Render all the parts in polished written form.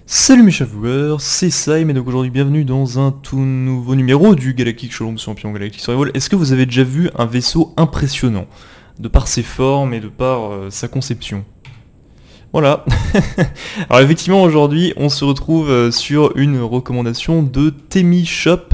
Salut mes chers viewers, c'est Saïm et donc aujourd'hui bienvenue dans un tout nouveau numéro du Galactic Showroom Champion Galactic Survival. Est-ce que vous avez déjà vu un vaisseau impressionnant de par ses formes et de par sa conception? Voilà. Alors effectivement aujourd'hui on se retrouve sur une recommandation de Temi Shop,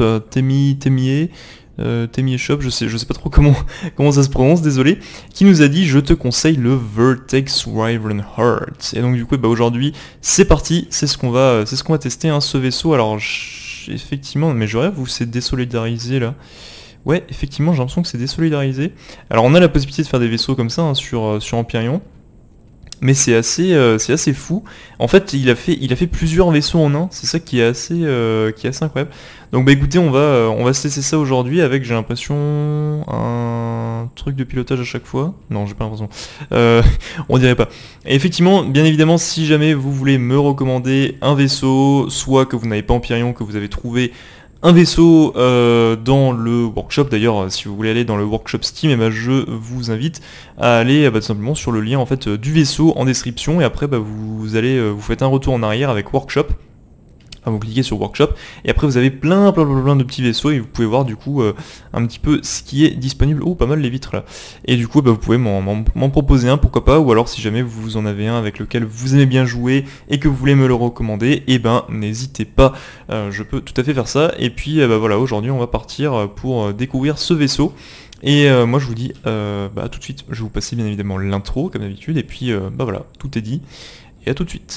Temi Shop, je sais pas trop comment ça se prononce, désolé, qui nous a dit je te conseille le Vertex Wyvern Heart. Et donc du coup aujourd'hui c'est parti, c'est ce qu'on va tester hein, ce vaisseau. Alors effectivement, mais je rêve ou c'est désolidarisé là. Ouais, effectivement j'ai l'impression que c'est désolidarisé. Alors on a la possibilité de faire des vaisseaux comme ça hein, sur Empyrion. Mais c'est assez fou. En fait, il a fait plusieurs vaisseaux en un. C'est ça qui est assez incroyable. Donc bah écoutez, on va se tester ça aujourd'hui avec, j'ai l'impression, un truc de pilotage à chaque fois. Non, j'ai pas l'impression. On dirait pas. Et effectivement, bien évidemment, si jamais vous voulez me recommander un vaisseau, soit que vous n'avez pas Empyrion, que vous avez trouvé un vaisseau dans le workshop, d'ailleurs si vous voulez aller dans le workshop Steam, et ben, je vous invite à aller tout simplement sur le lien en fait du vaisseau en description, et après vous faites un retour en arrière avec workshop. Enfin, vous cliquez sur workshop et après vous avez plein de petits vaisseaux et vous pouvez voir du coup un petit peu ce qui est disponible. Oh, pas mal les vitres là. Et du coup vous pouvez m'en proposer un, pourquoi pas, ou alors si jamais vous en avez un avec lequel vous aimez bien jouer et que vous voulez me le recommander, et ben n'hésitez pas, je peux tout à fait faire ça. Et puis voilà, aujourd'hui on va partir pour découvrir ce vaisseau. Et moi je vous dis à tout de suite. Je vais vous passer bien évidemment l'intro comme d'habitude, et puis voilà, tout est dit, et à tout de suite.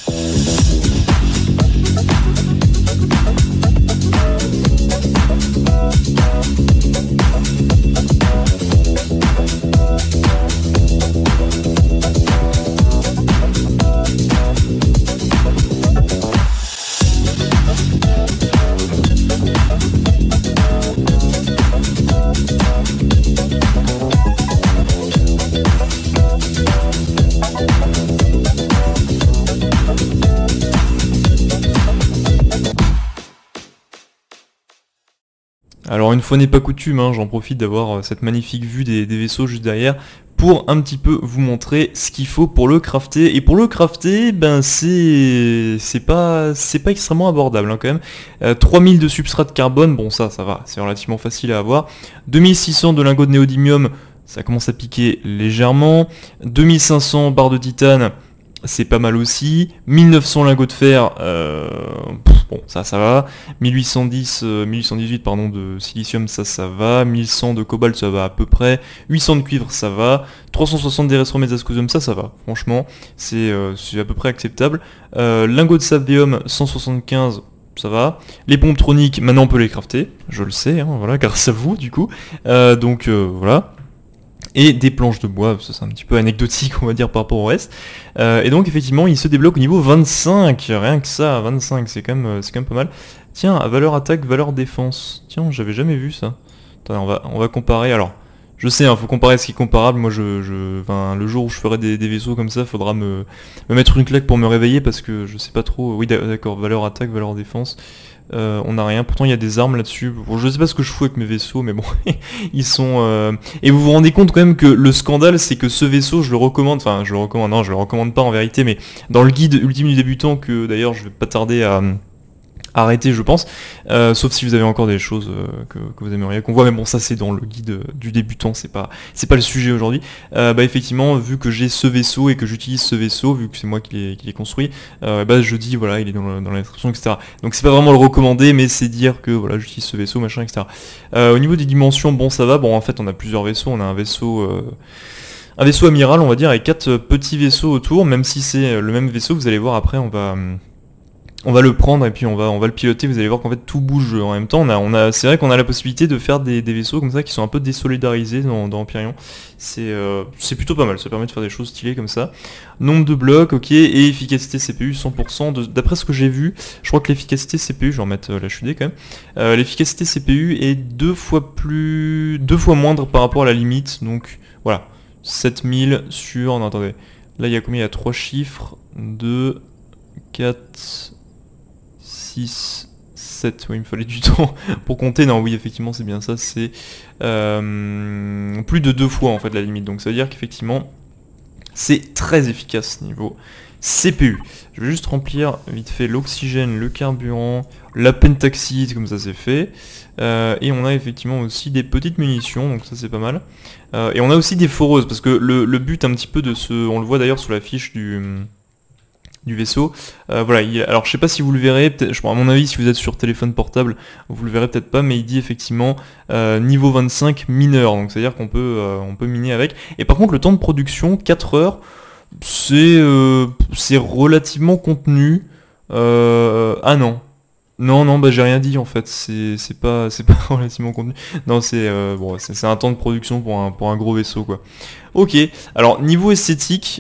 Alors une fois n'est pas coutume, hein, j'en profite d'avoir cette magnifique vue des vaisseaux juste derrière pour un petit peu vous montrer ce qu'il faut pour le crafter. Et pour le crafter, ben c'est pas extrêmement abordable hein, quand même. 3000 de substrat de carbone, bon ça va, c'est relativement facile à avoir. 2600 de lingots de néodymium, ça commence à piquer légèrement. 2500 barres de titane, c'est pas mal aussi. 1900 lingots de fer, bon ça va. 1818 pardon de silicium, ça va. 1100 de cobalt, ça va à peu près. 800 de cuivre, ça va. 360 d'erythromésascosium, ça va. Franchement, c'est à peu près acceptable. Lingots de sapéum, 175. Ça va. Les pompes troniques, maintenant on peut les crafter. Je le sais, hein, voilà, grâce à vous du coup. Donc voilà. Et des planches de bois, ça c'est un petit peu anecdotique on va dire par rapport au reste. Et donc effectivement il se débloque au niveau 25, rien que ça, 25 c'est quand même pas mal. Tiens, valeur attaque, valeur défense, tiens j'avais jamais vu ça. Attends, on va comparer, alors je sais, hein, faut comparer ce qui est comparable, moi enfin, le jour où je ferai des vaisseaux comme ça, faudra me mettre une claque pour me réveiller parce que je sais pas trop, oui d'accord, valeur attaque, valeur défense. On n'a rien, pourtant il y a des armes là-dessus. Bon, je sais pas ce que je fous avec mes vaisseaux, mais bon, ils sont... Et vous vous rendez compte quand même que le scandale, c'est que ce vaisseau, je le recommande, enfin je le recommande pas en vérité, mais dans le guide ultime du débutant, que d'ailleurs je vais pas tarder à arrêter je pense, sauf si vous avez encore des choses que vous aimeriez qu'on voit, mais bon ça c'est dans le guide du débutant, c'est pas le sujet aujourd'hui. Effectivement, vu que j'ai ce vaisseau et que j'utilise ce vaisseau, vu que c'est moi qui l'ai construit, je dis voilà, il est dans la description, etc. Donc c'est pas vraiment le recommander, mais c'est dire que voilà, j'utilise ce vaisseau, machin, etc. Au niveau des dimensions, bon ça va, bon en fait on a plusieurs vaisseaux, on a un vaisseau amiral on va dire, avec 4 petits vaisseaux autour, même si c'est le même vaisseau, vous allez voir après on va le prendre et puis on va le piloter, vous allez voir qu'en fait tout bouge en même temps. C'est vrai qu'on a la possibilité de faire des vaisseaux comme ça qui sont un peu désolidarisés dans Empyrion. C'est plutôt pas mal, ça permet de faire des choses stylées comme ça. Nombre de blocs, ok, et efficacité CPU 100%, d'après ce que j'ai vu, je crois que l'efficacité CPU, je vais remettre la HUD quand même, l'efficacité CPU est 2 fois moindre par rapport à la limite, donc voilà, 7000 sur, non attendez, là il y a combien, il y a 3 chiffres, 2, 4... 6, 7, oui il me fallait du temps pour compter, non oui effectivement c'est bien ça, c'est plus de 2 fois en fait la limite, donc ça veut dire qu'effectivement c'est très efficace niveau CPU. Je vais juste remplir vite fait l'oxygène, le carburant, la pentaxide, comme ça c'est fait. Et on a effectivement aussi des petites munitions, donc ça c'est pas mal. Et on a aussi des foreuses, parce que le but un petit peu de ce... On le voit d'ailleurs sur la fiche du vaisseau. Voilà, alors je sais pas si vous le verrez, à mon avis si vous êtes sur téléphone portable, vous le verrez peut-être pas, mais il dit effectivement niveau 25 mineur, donc c'est à dire qu'on peut, on peut miner avec. Et par contre le temps de production, 4 heures, c'est relativement contenu. Ah non. Non, bah j'ai rien dit en fait, c'est pas relativement contenu. Non, c'est bon, c'est un temps de production pour un gros vaisseau quoi. Ok, alors niveau esthétique,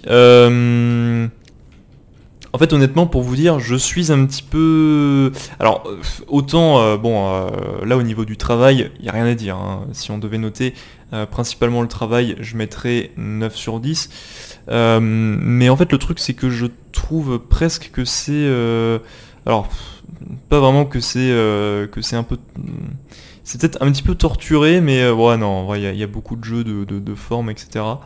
en fait, honnêtement, pour vous dire, je suis un petit peu... Alors, autant, là, au niveau du travail, il n'y a rien à dire, hein. Si on devait noter principalement le travail, je mettrais 9 sur 10. Mais en fait, le truc, c'est que je trouve presque que c'est... alors, pas vraiment que c'est un peu... C'est peut-être un petit peu torturé, mais ouais, non, en vrai, il y a beaucoup de jeux de formes, etc.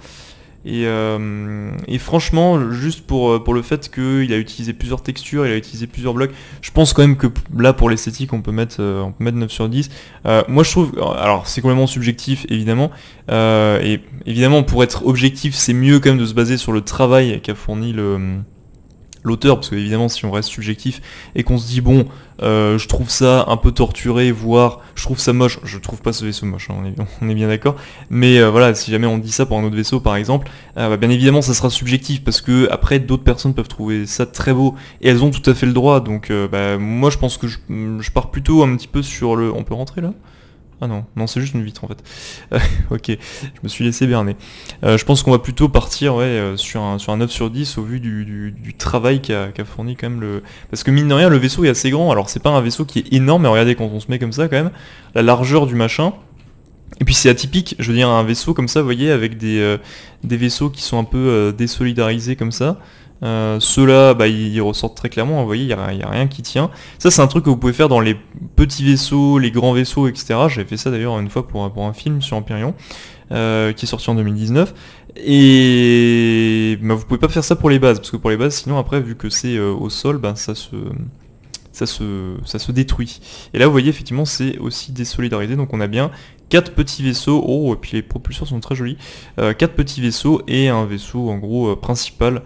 Et franchement, juste pour le fait qu'il a utilisé plusieurs textures, il a utilisé plusieurs blocs, je pense quand même que là pour l'esthétique on peut mettre 9 sur 10. Moi je trouve, alors c'est complètement subjectif évidemment, et évidemment pour être objectif c'est mieux quand même de se baser sur le travail qu'a fourni l'auteur, parce que évidemment si on reste subjectif et qu'on se dit bon je trouve ça un peu torturé, voire je trouve ça moche, je trouve pas ce vaisseau moche, hein, on est bien d'accord, mais voilà, si jamais on dit ça pour un autre vaisseau par exemple, bah, bien évidemment ça sera subjectif, parce que après d'autres personnes peuvent trouver ça très beau, et elles ont tout à fait le droit, donc bah, moi je pense que je pars plutôt un petit peu sur le... On peut rentrer là ? Ah non, c'est juste une vitre en fait. Ok, je me suis laissé berner. Je pense qu'on va plutôt partir sur un 9 sur 10 au vu du travail qu'a fourni quand même le... Parce que mine de rien, le vaisseau est assez grand. Alors c'est pas un vaisseau qui est énorme, mais regardez quand on se met comme ça quand même, la largeur du machin. Et puis c'est atypique, je veux dire un vaisseau comme ça, vous voyez, avec des vaisseaux qui sont un peu désolidarisés comme ça. Ceux-là, bah, ils ressortent très clairement, vous voyez, il n'y a rien qui tient. Ça, c'est un truc que vous pouvez faire dans les petits vaisseaux, les grands vaisseaux, etc. J'avais fait ça d'ailleurs une fois pour un film sur Empyrion, qui est sorti en 2019. Et bah, vous pouvez pas faire ça pour les bases, parce que pour les bases, sinon après, vu que c'est au sol, bah, ça se détruit. Et là, vous voyez, effectivement, c'est aussi désolidarisé, donc on a bien 4 petits vaisseaux, oh, et puis les propulseurs sont très jolis, 4 petits vaisseaux et un vaisseau, en gros, principal.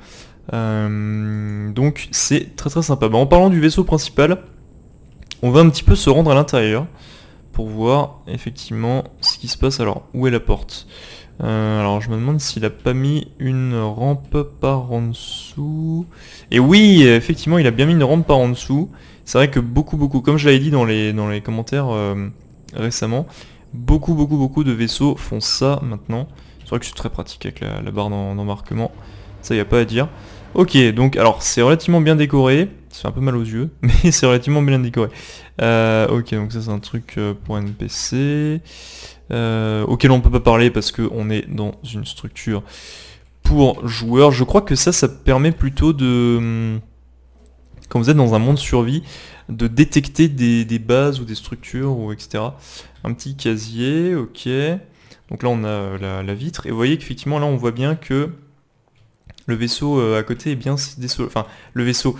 Donc c'est très très sympa. Bah, en parlant du vaisseau principal, on va un petit peu se rendre à l'intérieur pour voir effectivement ce qui se passe. Alors où est la porte? Alors je me demande s'il a pas mis une rampe par en dessous. Et oui, effectivement il a bien mis une rampe par en dessous. C'est vrai que beaucoup, comme je l'avais dit dans les commentaires récemment, beaucoup de vaisseaux font ça maintenant. C'est vrai que c'est très pratique avec la barre d'embarquement, ça y a pas à dire. Ok, donc alors c'est relativement bien décoré, ça fait un peu mal aux yeux, mais c'est relativement bien décoré. Ok, donc ça c'est un truc pour NPC, auquel on peut pas parler parce qu'on est dans une structure pour joueurs. Je crois que ça permet plutôt de, quand vous êtes dans un monde survie, de détecter des bases ou des structures ou etc. Un petit casier, ok. Donc là on a la vitre, et vous voyez qu'effectivement là on voit bien que le vaisseau à côté est bien enfin le vaisseau,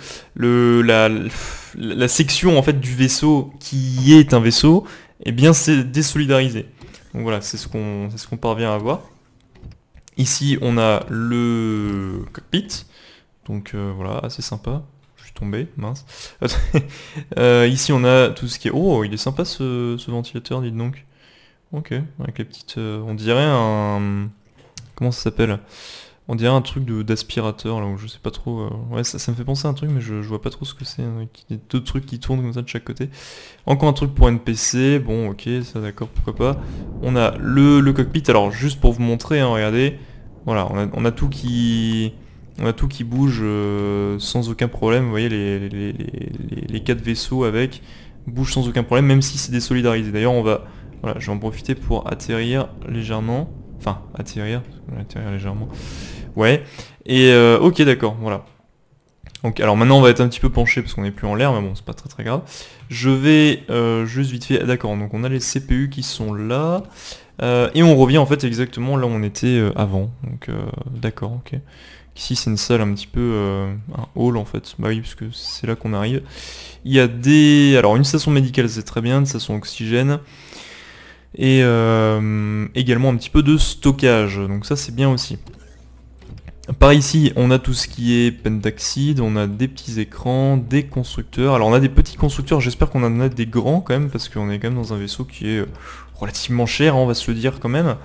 la section en fait du vaisseau qui est un vaisseau est bien désolidarisée. Donc voilà, c'est ce qu'on parvient à voir. Ici on a le cockpit, donc voilà, assez sympa. Je suis tombé, mince. Ici on a tout ce qui est... Oh, il est sympa ce ventilateur, dites donc. Ok, avec les petites... on dirait un... Comment ça s'appelle? On dirait un truc d'aspirateur, là où je sais pas trop... Ouais, ça me fait penser à un truc, mais je vois pas trop ce que c'est. Il y a deux trucs qui tournent comme ça de chaque côté. Encore un truc pour NPC, bon ok, ça d'accord, pourquoi pas. On a le cockpit, alors juste pour vous montrer, hein, regardez. Voilà, on a tout qui... On a tout qui bouge sans aucun problème, vous voyez les 4 vaisseaux avec bougent sans aucun problème, même si c'est désolidarisé. D'ailleurs on va... Voilà, je vais en profiter pour atterrir légèrement. Enfin, atterrir légèrement. Ouais. Et ok, d'accord, voilà. Donc, alors maintenant on va être un petit peu penché parce qu'on n'est plus en l'air, mais bon, c'est pas très grave. Je vais juste vite fait... D'accord, donc on a les CPU qui sont là. Et on revient en fait exactement là où on était avant. Donc d'accord, ok. Ici c'est une salle un petit peu, un hall en fait, bah oui parce que c'est là qu'on arrive. Il y a des... Alors une station médicale c'est très bien, une station oxygène, et également un petit peu de stockage, donc ça c'est bien aussi. Par ici, on a tout ce qui est pentaxide, on a des petits écrans, des constructeurs. Alors on a des petits constructeurs, j'espère qu'on en a des grands quand même, parce qu'on est quand même dans un vaisseau qui est relativement cher, hein, on va se le dire quand même.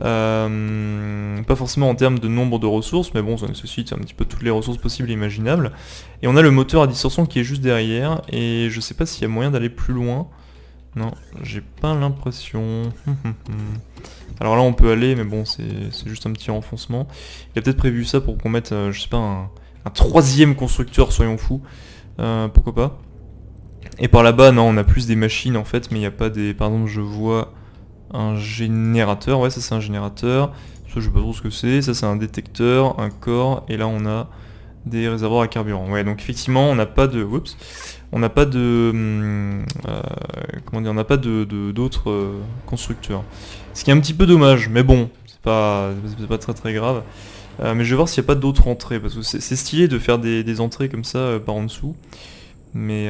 Pas forcément en termes de nombre de ressources, mais bon, ça nécessite un petit peu toutes les ressources possibles et imaginables. Et on a le moteur à distorsion qui est juste derrière, et je sais pas s'il y a moyen d'aller plus loin. Non, j'ai pas l'impression. Alors là on peut aller, mais bon c'est juste un petit renfoncement. Il a peut-être prévu ça pour qu'on mette, je sais pas, un troisième constructeur, soyons fous. Pourquoi pas. Et par là-bas, non, on a plus des machines en fait, mais il n'y a pas des... Par exemple, je vois un générateur, ouais ça c'est un générateur. Ça je sais pas trop ce que c'est, ça c'est un détecteur, un corps, et là on a des réservoirs à carburant. Ouais, donc effectivement on n'a pas de... Oups. On n'a pas de... comment dire, on n'a pas d'autres constructeurs. Ce qui est un petit peu dommage, mais bon, c'est pas très très grave. Mais je vais voir s'il n'y a pas d'autres entrées, parce que c'est stylé de faire des entrées comme ça par en dessous. Mais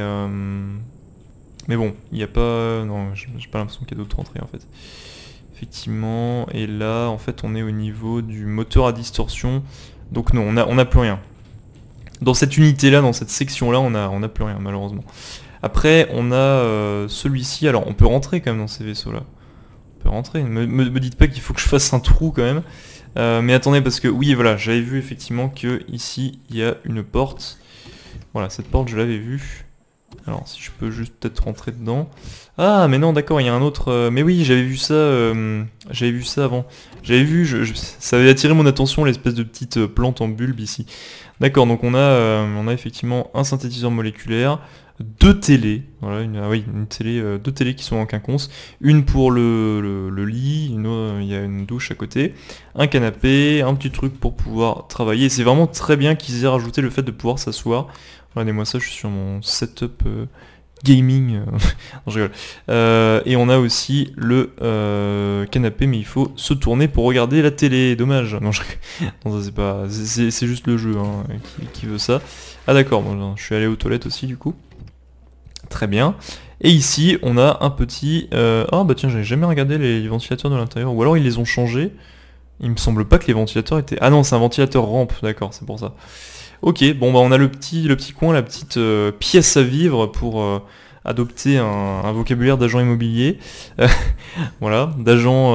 bon, il n'y a pas... Non, j'ai pas l'impression qu'il y a d'autres entrées en fait. Effectivement, et là en fait on est au niveau du moteur à distorsion. Donc non, on a plus rien. Dans cette unité là, dans cette section là, on a plus rien malheureusement. Après on a celui-ci, alors on peut rentrer quand même dans ces vaisseaux là. On peut rentrer, me dites pas qu'il faut que je fasse un trou quand même. Mais attendez parce que oui voilà, j'avais vu effectivement que ici il y a une porte. Voilà, cette porte je l'avais vue. Alors si je peux juste peut-être rentrer dedans. Ah mais non d'accord, il y a un autre... mais oui j'avais vu ça avant. J'avais vu, ça avait attiré mon attention l'espèce de petite plante en bulbe ici. D'accord, donc on a effectivement un synthétiseur moléculaire, deux télés, voilà, deux télés qui sont en quinconce, une pour le lit, il y a une douche à côté, un canapé, un petit truc pour pouvoir travailler. C'est vraiment très bien qu'ils aient rajouté le fait de pouvoir s'asseoir. Regardez-moi ça, je suis sur mon setup gaming. Non, je rigole. Et on a aussi le canapé, mais il faut se tourner pour regarder la télé. Dommage. Non, non ça c'est pas. C'est juste le jeu hein, qui veut ça. Ah d'accord, bon, je suis allé aux toilettes aussi du coup. Très bien. Et ici, on a un petit... Ah bah tiens, j'avais jamais regardé les ventilateurs de l'intérieur. Ou alors ils les ont changés. Il me semble pas que les ventilateurs étaient... Ah non, c'est un ventilateur rampe, d'accord, c'est pour ça. Ok, bon bah on a le petit coin, la petite pièce à vivre pour adopter un vocabulaire d'agent immobilier. Voilà, d'agent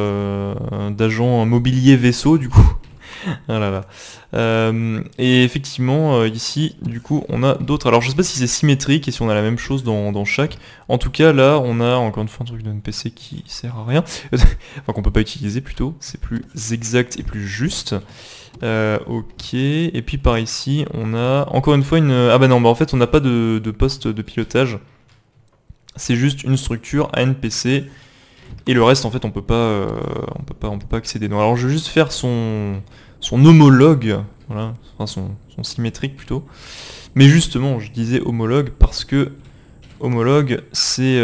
mobilier vaisseau du coup. Ah là là. Et effectivement, ici, du coup, on a d'autres... Alors je sais pas si c'est symétrique et si on a la même chose dans chaque. En tout cas, là, on a encore une fois un truc de NPC qui sert à rien. Enfin, qu'on peut pas utiliser plutôt. C'est plus exact et plus juste. Ok, et puis par ici on a encore une fois une... Ah bah non, bah en fait on n'a pas de poste de pilotage. C'est juste une structure à NPC. Et le reste en fait on peut pas accéder. Donc, alors je vais juste faire son homologue, voilà, enfin son symétrique plutôt. Mais justement je disais homologue parce que homologue c'est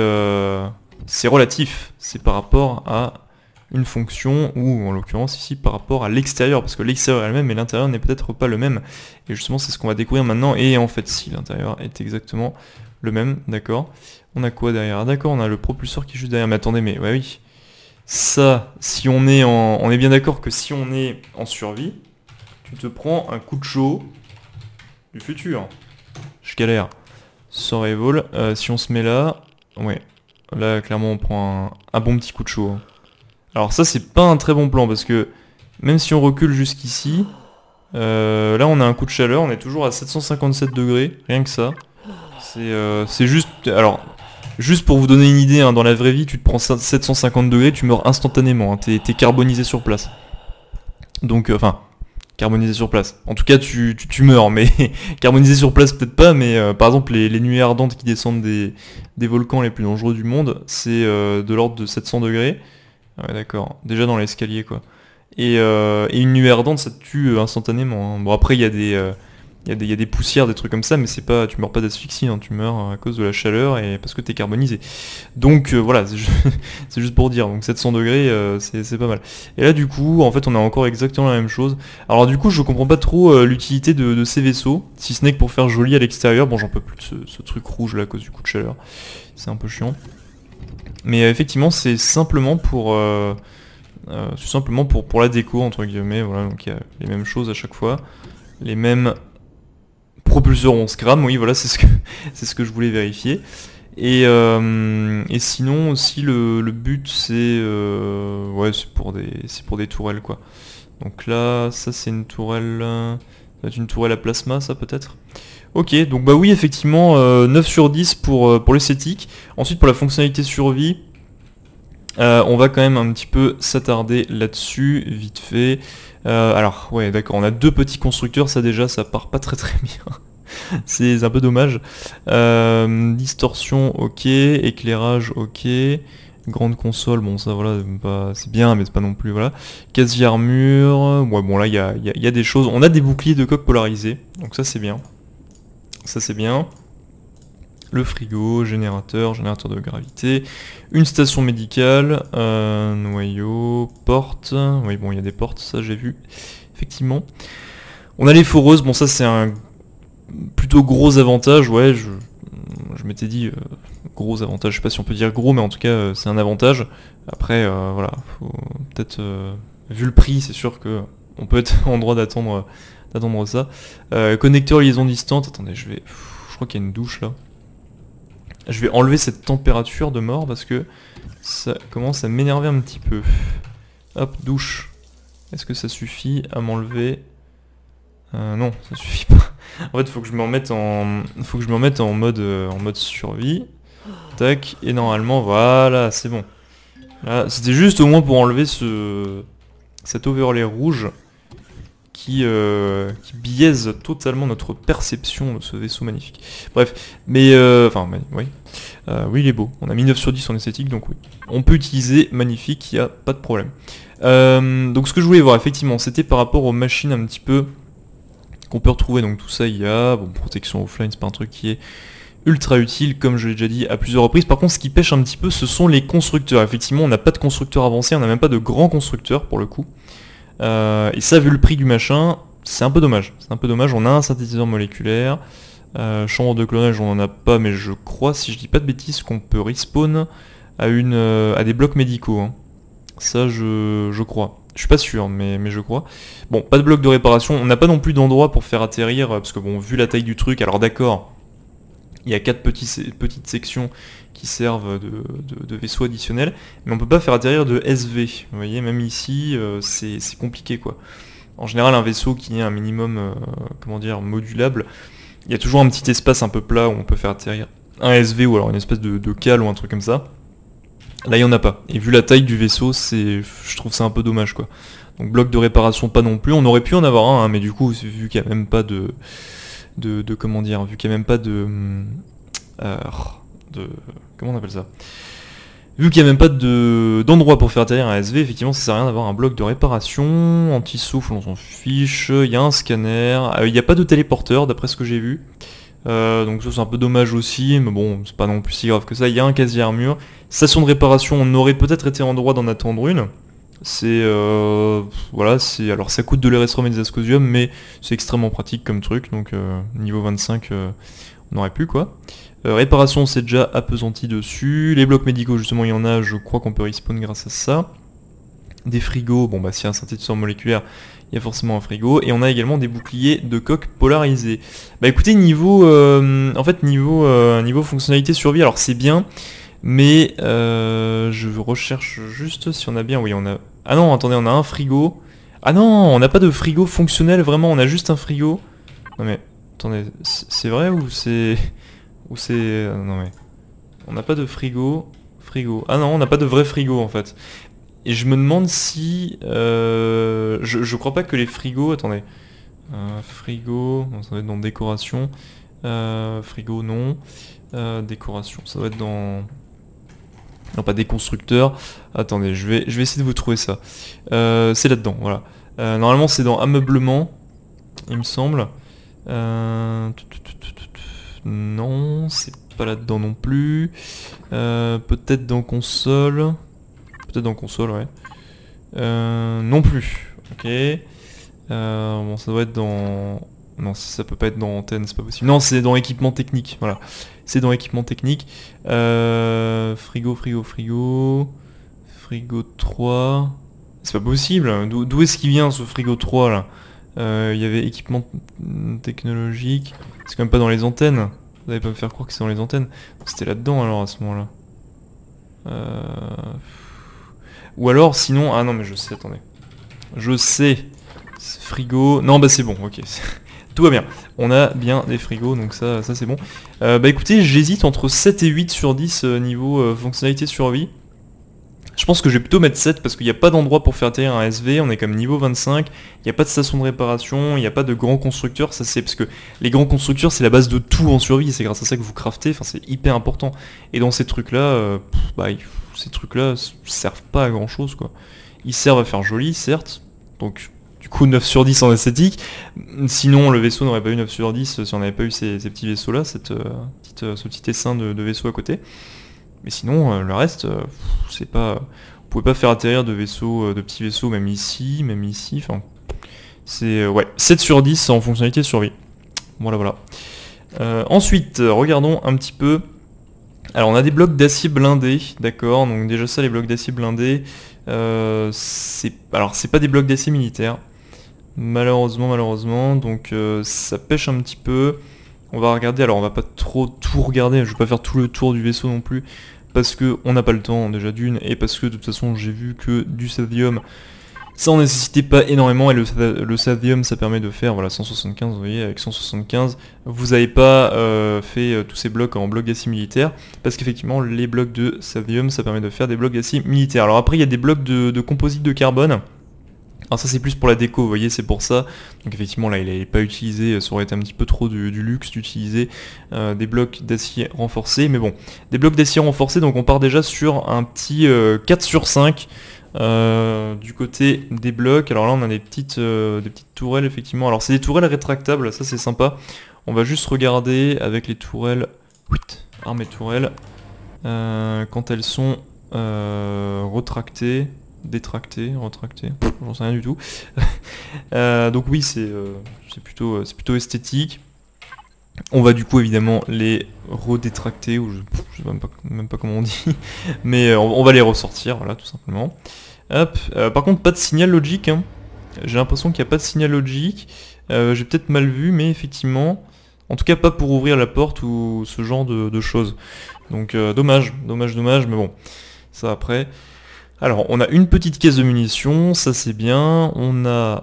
relatif. C'est par rapport à une fonction, ou en l'occurrence ici par rapport à l'extérieur, parce que l'extérieur elle-même et l'intérieur n'est peut-être pas le même, et justement c'est ce qu'on va découvrir maintenant, et en fait si l'intérieur est exactement le même, d'accord. On a quoi derrière? Ah d'accord, on a le propulseur qui est juste derrière, mais attendez, mais ouais oui, ça, si on est on est bien d'accord que si on est en survie, tu te prends un coup de chaud du futur. Je galère. Survival, si on se met là, ouais, là clairement on prend un bon petit coup de chaud, hein. Alors ça c'est pas un très bon plan parce que même si on recule jusqu'ici, là on a un coup de chaleur, on est toujours à 757 degrés, rien que ça. C'est juste... Alors, juste pour vous donner une idée, hein, dans la vraie vie tu te prends 750 degrés, tu meurs instantanément, hein, t'es carbonisé sur place. Donc, enfin, carbonisé sur place. En tout cas tu meurs, mais carbonisé sur place peut-être pas, mais par exemple les nuées ardentes qui descendent des volcans les plus dangereux du monde, c'est de l'ordre de 700 degrés. Ouais d'accord, déjà dans l'escalier quoi. Et une nuée ardente ça te tue instantanément, hein. Bon après il y a y a des poussières, des trucs comme ça, mais c'est pas, tu meurs pas d'asphyxie, hein, tu meurs à cause de la chaleur et parce que t'es carbonisé. Donc voilà, c'est juste pour dire, donc 700 degrés, c'est pas mal. Et là du coup, en fait on a encore exactement la même chose. Alors du coup je comprends pas trop l'utilité de ces vaisseaux, si ce n'est que pour faire joli à l'extérieur. Bon, j'en peux plus de ce truc rouge là à cause du coup de chaleur, c'est un peu chiant. Mais effectivement c'est simplement pour pour la déco entre guillemets, voilà, donc il y a les mêmes choses à chaque fois, les mêmes propulseurs 11 grammes, oui voilà, c'est ce que je voulais vérifier. Et sinon aussi le but c'est ouais, c'est pour des tourelles quoi. Donc là ça c'est une tourelle, ça va être une tourelle à plasma ça peut-être. Ok, donc bah oui effectivement 9 sur 10 pour l'esthétique. Ensuite pour la fonctionnalité survie, on va quand même un petit peu s'attarder là-dessus, vite fait. Alors, ouais, d'accord, on a deux petits constructeurs, ça déjà, ça part pas très bien. C'est un peu dommage. Distorsion, ok. Éclairage, ok. Grande console, bon ça voilà, c'est bien, mais c'est pas non plus, voilà. Casier armure, ouais bon là il y a des choses. On a des boucliers de coque polarisés, donc ça c'est bien. Ça c'est bien. Le frigo, générateur de gravité, une station médicale, noyau, porte, oui bon il y a des portes, ça j'ai vu, effectivement. On a les foreuses, bon ça c'est un plutôt gros avantage, ouais, je m'étais dit gros avantage, je sais pas si on peut dire gros, mais en tout cas c'est un avantage. Après voilà, faut peut-être, vu le prix, c'est sûr que on peut être en droit d'attendre ça. Connecteur liaison distante, attendez, je crois qu'il y a une douche là. Je vais enlever cette température de mort parce que ça commence à m'énerver un petit peu. Hop, douche. Est-ce que ça suffit à m'enlever? Non, ça suffit pas. En fait, faut que je me remette en mode survie. Tac, et normalement, voilà, c'est bon. Là, c'était juste au moins pour enlever cet overlay rouge qui biaise totalement notre perception de ce vaisseau magnifique. Bref, mais enfin, oui. Oui, il est beau. On a mis 9 sur 10 en esthétique, donc oui. On peut utiliser magnifique, il n'y a pas de problème. Donc ce que je voulais voir, effectivement, c'était par rapport aux machines un petit peu qu'on peut retrouver. Donc tout ça, il y a, bon, protection offline, c'est pas un truc qui est ultra utile, comme je l'ai déjà dit à plusieurs reprises. Par contre, ce qui pêche un petit peu, ce sont les constructeurs. Effectivement, on n'a pas de constructeurs avancés, on n'a même pas de grands constructeurs, pour le coup. Et ça, vu le prix du machin, c'est un peu dommage. C'est un peu dommage, on a un synthétiseur moléculaire. Chambre de clonage, on en a pas, mais je crois, si je dis pas de bêtises, qu'on peut respawn à des blocs médicaux. Hein. Ça, je crois. Je suis pas sûr, mais je crois. Bon, pas de bloc de réparation. On n'a pas non plus d'endroit pour faire atterrir, parce que bon, vu la taille du truc, alors d'accord, il y a 4 petites sections qui servent de vaisseaux additionnels, mais on peut pas faire atterrir de SV. Vous voyez, même ici, c'est compliqué, quoi. En général, un vaisseau qui est un minimum, comment dire, modulable, il y a toujours un petit espace un peu plat où on peut faire atterrir un SV ou alors une espèce de cale ou un truc comme ça. Là, il n'y en a pas. Et vu la taille du vaisseau, je trouve ça un peu dommage, quoi. Donc bloc de réparation, pas non plus. On aurait pu en avoir un, hein, mais du coup, vu qu'il n'y a même pas comment dire, vu qu'il n'y a même pas comment on appelle ça, vu qu'il n'y a même pas d'endroit pour faire atterrir un SV, effectivement ça sert à rien d'avoir un bloc de réparation. Anti-souffle, on s'en fiche. Il y a un scanner, il n'y a pas de téléporteur d'après ce que j'ai vu, donc ça c'est un peu dommage aussi, mais bon c'est pas non plus si grave que ça. Il y a un casier armure. Station de réparation, on aurait peut-être été en droit d'en attendre une. C'est voilà, alors ça coûte de l'Erestrum et des ascosium, mais c'est extrêmement pratique comme truc, donc niveau 25 on aurait pu quoi. Réparation, c'est déjà appesanti dessus. Les blocs médicaux, justement, il y en a, je crois qu'on peut respawn grâce à ça. Des frigos, bon bah s'il y a un synthétiseur moléculaire, il y a forcément un frigo. Et on a également des boucliers de coque polarisés. Bah écoutez, niveau fonctionnalité survie, alors c'est bien, mais je recherche juste si on a bien, oui on a... Ah non, attendez, on a un frigo. Ah non, on n'a pas de frigo fonctionnel, vraiment, on a juste un frigo. Non mais, attendez, c'est vrai ou c'est... non mais... On n'a pas de frigo. Ah non, on n'a pas de vrai frigo en fait. Et je me demande si... je crois pas que les frigos... Attendez. Frigo... Non, ça va être dans décoration. Frigo, non. Décoration, ça va être dans... Non, pas des constructeurs. Attendez, je vais essayer de vous trouver ça. C'est là-dedans, voilà. Normalement, c'est dans ameublement, il me semble. Non, c'est pas là-dedans non plus. Peut-être dans console. Peut-être dans console, ouais. Non plus. Ok. Bon, ça doit être dans... Non, ça peut pas être dans antenne, c'est pas possible. Non, c'est dans équipement technique, voilà. C'est dans équipement technique. Frigo, frigo, frigo. Frigo 3. C'est pas possible. D'où est-ce qu'il vient ce frigo 3 là? Il y avait équipement technologique. C'est quand même pas dans les antennes. Vous allez pas me faire croire que c'est dans les antennes. C'était là-dedans alors à ce moment-là. Ou alors sinon... Ah non mais je sais, attendez. Je sais. Frigo... Non bah c'est bon, ok. Tout va bien. On a bien des frigos, donc ça c'est bon. Bah écoutez, j'hésite entre 7 et 8 sur 10 niveau fonctionnalité survie. Je pense que je vais plutôt mettre 7 parce qu'il n'y a pas d'endroit pour faire atterrir un SV, on est comme niveau 25, il n'y a pas de station de réparation, il n'y a pas de grands constructeurs, ça c'est parce que les grands constructeurs c'est la base de tout en survie, c'est grâce à ça que vous craftez, enfin c'est hyper important. Et dans ces trucs là, ces trucs là servent pas à grand chose quoi. Ils servent à faire joli certes, donc du coup 9 sur 10 en esthétique, sinon le vaisseau n'aurait pas eu 9 sur 10 si on n'avait pas eu ces petits vaisseaux là, ce petit essaim de vaisseau à côté. Mais sinon, le reste, c'est pas... Vous pouvez pas faire atterrir de vaisseaux, de petits vaisseaux, même ici, enfin... C'est... ouais, 7 sur 10 en fonctionnalité de survie. Voilà, voilà. Ensuite, regardons un petit peu... Alors, on a des blocs d'acier blindés, d'accord, donc déjà ça, les blocs d'acier blindés, alors, c'est pas des blocs d'acier militaires, malheureusement, donc ça pêche un petit peu... On va regarder, alors on va pas trop tout regarder, je vais pas faire tout le tour du vaisseau non plus, parce que on n'a pas le temps déjà d'une, et parce que de toute façon j'ai vu que du Sathium, ça en nécessitait pas énormément, et le Sathium ça permet de faire, voilà, 175, vous voyez, avec 175, vous n'avez pas fait tous ces blocs en blocs d'acier militaire, parce qu'effectivement les blocs de Sathium ça permet de faire des blocs d'acier militaire. Alors après il y a des blocs de composite de carbone. Alors ça c'est plus pour la déco, vous voyez, c'est pour ça. Donc effectivement là il n'avait pas utilisé, ça aurait été un petit peu trop du luxe d'utiliser des blocs d'acier renforcés. Mais bon, des blocs d'acier renforcés, donc on part déjà sur un petit 4 sur 5 du côté des blocs. Alors là on a des petites tourelles effectivement. Alors c'est des tourelles rétractables, ça c'est sympa. On va juste regarder avec les tourelles, armes et tourelles, quand elles sont retractées. Détracté, retracté, j'en sais rien du tout. Donc oui, c'est plutôt esthétique. On va du coup évidemment les redétracter, ou je sais même pas comment on dit, mais on va les ressortir, voilà, tout simplement. Hop. Par contre, pas de signal logique, hein. J'ai l'impression qu'il n'y a pas de signal logique. J'ai peut-être mal vu, mais effectivement, en tout cas pas pour ouvrir la porte ou ce genre de choses. Donc dommage, mais bon, ça après... Alors, on a une petite caisse de munitions, ça c'est bien. On a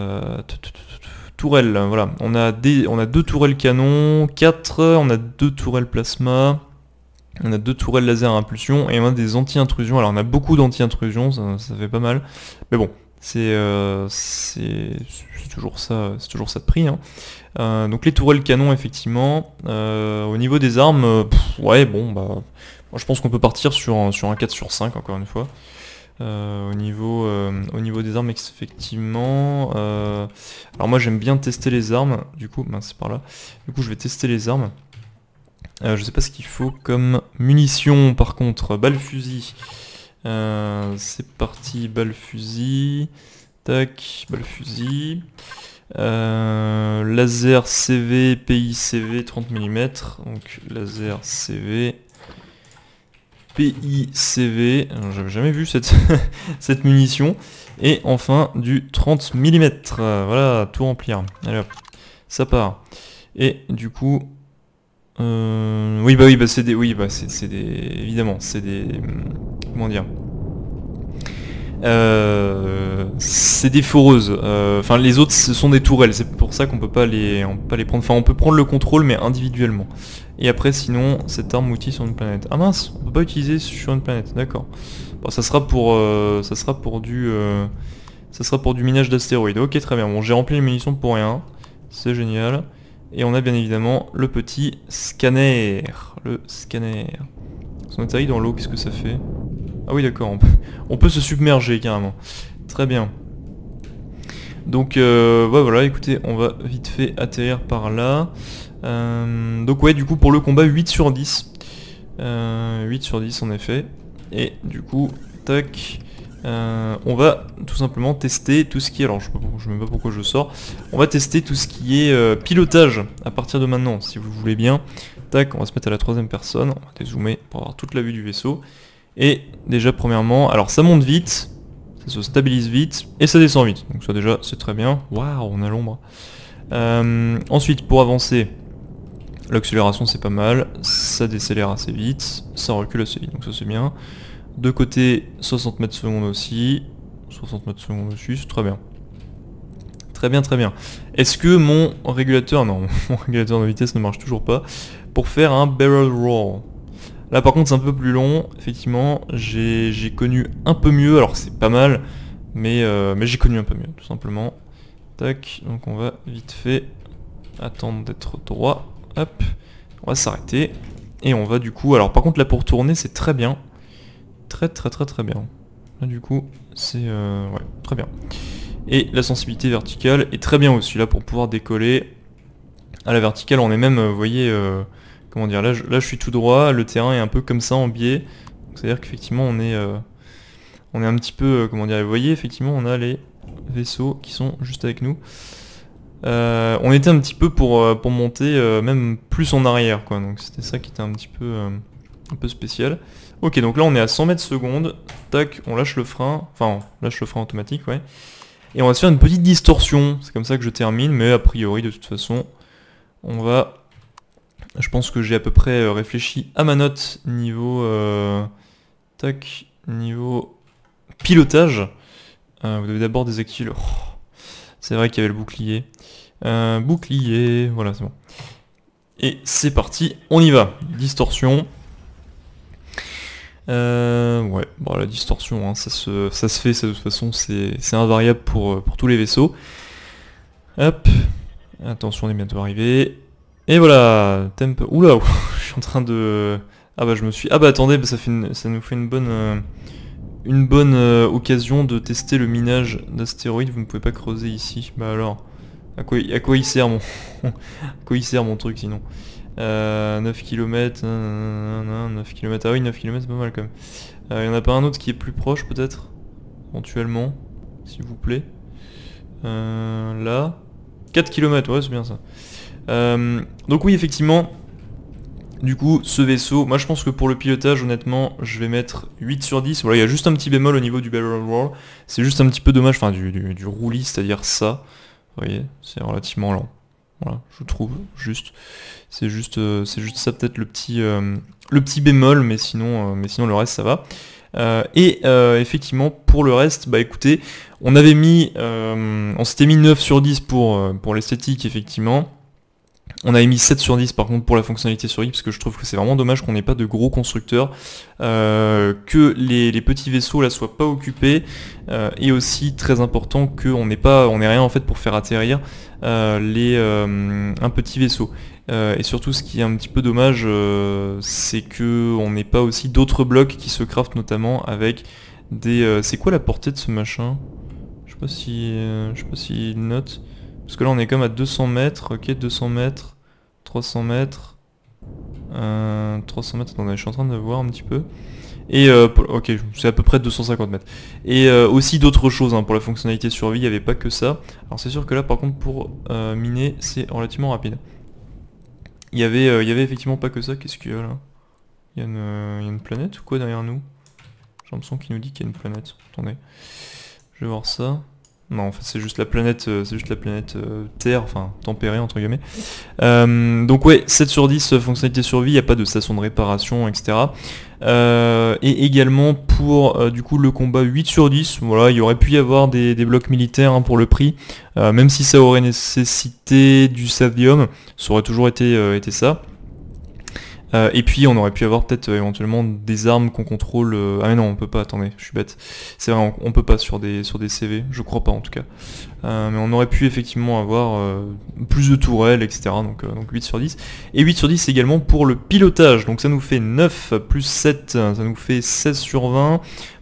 tourelles, voilà. On a 2 tourelles canon, 4, on a 2 tourelles plasma, on a 2 tourelles laser à impulsion et on a des anti-intrusions. Alors on a beaucoup d'anti-intrusions, ça fait pas mal. Mais bon, c'est toujours ça de prix, hein. Donc les tourelles canon effectivement. Au niveau des armes, ouais bon bah moi je pense qu'on peut partir sur un 4 sur 5 encore une fois. Au niveau des armes effectivement, alors moi j'aime bien tester les armes, du coup, c'est par là, du coup je vais tester les armes. Je sais pas ce qu'il faut comme munitions par contre, balle fusil, c'est parti, balle fusil, tac, balle fusil, laser CV, PICV 30 mm, donc laser CV, PICV, j'avais jamais vu cette, cette munition, et enfin du 30 mm, voilà, tout remplir, allez hop, ça part, et du coup, oui bah c'est des, évidemment, c'est des, comment dire, c'est des foreuses, enfin les autres ce sont des tourelles, c'est pour ça qu'on peut pas les prendre, enfin on peut prendre le contrôle mais individuellement. Et après sinon cette arme outil sur une planète. Ah mince, on peut pas utiliser sur une planète, d'accord. Bon, ça sera pour du minage d'astéroïdes. Ok très bien, bon j'ai rempli les munitions pour rien, c'est génial. Et on a bien évidemment le petit scanner. Le scanner. Si on atterrit dans l'eau, qu'est-ce que ça fait? Ah oui d'accord, on peut se submerger carrément. Très bien. Donc ouais, voilà, écoutez, on va vite fait atterrir par là. Donc ouais, du coup pour le combat 8 sur 10. 8 sur 10 en effet. Et du coup, tac, on va tout simplement tester tout ce qui est... Alors je sais même pas pourquoi je sors. On va tester tout ce qui est pilotage à partir de maintenant, si vous voulez bien. Tac, on va se mettre à la 3ème personne. On va dézoomer pour avoir toute la vue du vaisseau. Et déjà premièrement, alors ça monte vite, ça se stabilise vite, et ça descend vite. Donc ça déjà c'est très bien. Waouh, on a l'ombre. Ensuite pour avancer, l'accélération c'est pas mal, ça décélère assez vite, ça recule assez vite, donc ça c'est bien. De côté 60 mètres secondes aussi, 60 mètres secondes aussi, c'est très bien. Très bien, très bien. Est-ce que mon régulateur, non, mon régulateur de vitesse ne marche toujours pas, pour faire un barrel roll? Là par contre c'est un peu plus long, effectivement, j'ai connu un peu mieux, alors c'est pas mal, mais j'ai connu un peu mieux, tout simplement. Tac, donc on va vite fait attendre d'être droit, hop, on va s'arrêter, et on va du coup, alors par contre là pour tourner c'est très bien, très bien. Là du coup c'est, ouais, très bien. Et la sensibilité verticale est très bien aussi, là pour pouvoir décoller. À la verticale on est même, vous voyez... comment dire, là je suis tout droit, le terrain est un peu comme ça en biais, c'est-à-dire qu'effectivement on est un petit peu, comment dire, vous voyez effectivement on a les vaisseaux qui sont juste avec nous. On était un petit peu pour monter même plus en arrière quoi, donc c'était ça qui était un peu spécial. Ok, donc là on est à 100 mètres secondes, tac, on lâche le frein, enfin on lâche le frein automatique, ouais. Et on va se faire une petite distorsion, c'est comme ça que je termine, mais a priori de toute façon on va... Je pense que j'ai à peu près réfléchi à ma note niveau tac, niveau pilotage. Vous devez d'abord désactiver le... Oh, c'est vrai qu'il y avait le bouclier. Bouclier, voilà c'est bon. Et c'est parti, on y va. Distorsion. Ouais, bon la distorsion, hein, ça se fait, ça, de toute façon c'est invariable pour tous les vaisseaux. Hop, attention on est bientôt arrivé. Et voilà, temp... Oula, je suis en train de... Ah bah je me suis... Ah bah attendez, bah, ça nous fait une bonne occasion de tester le minage d'astéroïdes. Vous ne pouvez pas creuser ici. Bah alors, à quoi il sert mon... à quoi il sert mon truc sinon 9 km, 9 km, ah oui 9 km c'est pas mal quand même. Y en a pas un autre qui est plus proche peut-être éventuellement, s'il vous plaît. Là, 4 km, ouais c'est bien ça. Donc oui effectivement, du coup ce vaisseau, moi je pense que pour le pilotage honnêtement je vais mettre 8 sur 10. Voilà, il y a juste un petit bémol au niveau du barrel roll, c'est juste un petit peu dommage, enfin du roulis, c'est-à-dire ça, vous voyez, c'est relativement lent. Voilà, je trouve, juste. C'est juste ça peut-être le petit bémol, mais sinon le reste ça va. Effectivement pour le reste, bah écoutez, on s'était mis 9 sur 10 pour l'esthétique effectivement. On avait mis 7 sur 10 par contre pour la fonctionnalité survie, parce que je trouve que c'est vraiment dommage qu'on n'ait pas de gros constructeurs, que les petits vaisseaux là soient pas occupés, et aussi très important qu'on n'ait rien en fait pour faire atterrir un petit vaisseau. Et surtout ce qui est un petit peu dommage, c'est que on n'ait pas aussi d'autres blocs qui se craftent notamment avec des... c'est quoi la portée de ce machin? Je sais pas si il note. Parce que là on est comme à 200 mètres, ok, 200 mètres, 300 mètres, 300 mètres, attendez, je suis en train de voir un petit peu. Et ok, c'est à peu près 250 mètres. Et aussi d'autres choses, hein, pour la fonctionnalité survie, il n'y avait pas que ça. Alors c'est sûr que là par contre pour miner, c'est relativement rapide. Il y avait effectivement pas que ça, qu'est-ce qu'il y a là? Il y a une planète ou quoi derrière nous? J'ai l'impression qu'il nous dit qu'il y a une planète. Attendez, je vais voir ça. Non, en fait c'est juste la planète, Terre, enfin tempérée entre guillemets. Donc ouais, 7 sur 10 fonctionnalité survie, il n'y a pas de station de réparation, etc. Et également pour du coup le combat 8 sur 10, voilà, il y aurait pu y avoir des blocs militaires, hein, pour le prix, même si ça aurait nécessité du sadium, ça aurait toujours été ça. Et puis on aurait pu avoir peut-être éventuellement des armes qu'on contrôle... Ah mais non, on peut pas, attendez, je suis bête. C'est vrai, on peut pas sur des CV, je crois pas en tout cas. Mais on aurait pu effectivement avoir plus de tourelles, etc. Donc 8 sur 10. Et 8 sur 10 également pour le pilotage, donc ça nous fait 9 plus 7, ça nous fait 16 sur 20.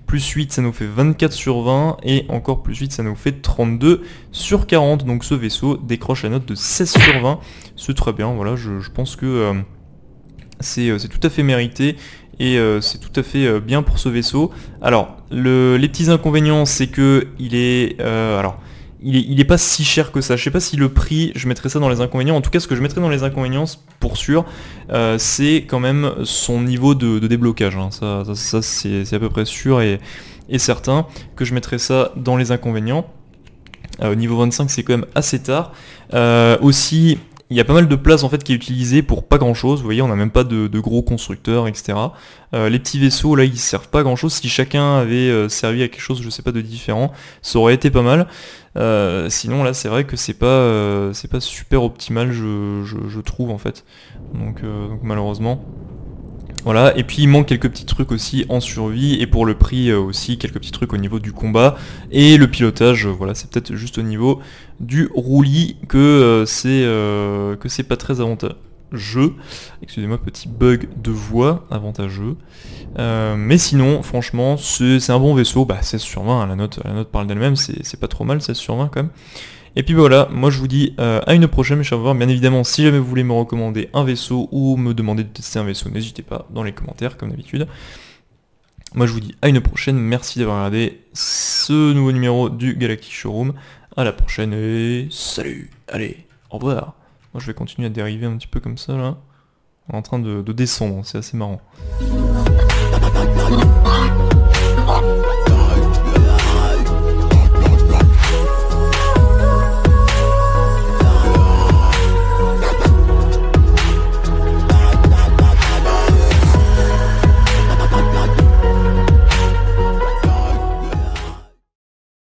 plus 8 ça nous fait 24 sur 20, et encore plus 8 ça nous fait 32 sur 40, donc ce vaisseau décroche la note de 16 sur 20, c'est très bien, voilà, je pense que c'est tout à fait mérité, et c'est tout à fait bien pour ce vaisseau. Alors, les petits inconvénients, c'est que il est pas si cher que ça. Je sais pas si le prix, je mettrais ça dans les inconvénients. En tout cas, ce que je mettrais dans les inconvénients, pour sûr, c'est quand même son niveau de déblocage, hein. Ça c'est à peu près sûr et certain que je mettrais ça dans les inconvénients. Au niveau 25, c'est quand même assez tard. Aussi, il y a pas mal de place en fait qui est utilisée pour pas grand chose, vous voyez, on n'a même pas de gros constructeurs, etc. Les petits vaisseaux là ils servent pas à grand chose, si chacun avait servi à quelque chose, je sais pas, de différent, ça aurait été pas mal. Sinon là c'est vrai que c'est pas super optimal, je trouve en fait. Donc malheureusement. Voilà, et puis il manque quelques petits trucs aussi en survie, et pour le prix aussi, quelques petits trucs au niveau du combat, et le pilotage, voilà, c'est peut-être juste au niveau du roulis que c'est pas très avantageux. Excusez-moi, petit bug de voix, avantageux. Mais sinon, franchement, c'est un bon vaisseau, 16 sur 20, hein, la note parle d'elle-même, c'est pas trop mal, 16 sur 20 quand même. Et puis voilà, moi je vous dis à une prochaine mes chers joueurs. Bien évidemment, si jamais vous voulez me recommander un vaisseau ou me demander de tester un vaisseau, n'hésitez pas dans les commentaires comme d'habitude. Moi je vous dis à une prochaine, merci d'avoir regardé ce nouveau numéro du Galactic Showroom. À la prochaine et salut. Allez, au revoir. Moi je vais continuer à dériver un petit peu comme ça là, en train de descendre, c'est assez marrant.